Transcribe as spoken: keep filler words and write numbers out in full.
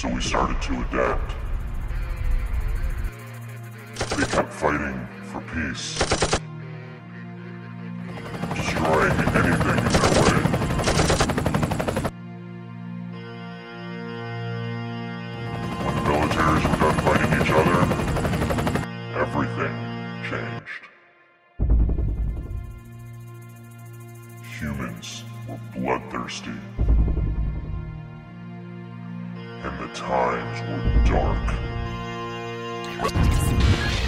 so we started to adapt. They kept fighting for peace, destroying anything in their way. When the militaries were done fighting each other, everything changed. Humans were bloodthirsty, and the times were dark.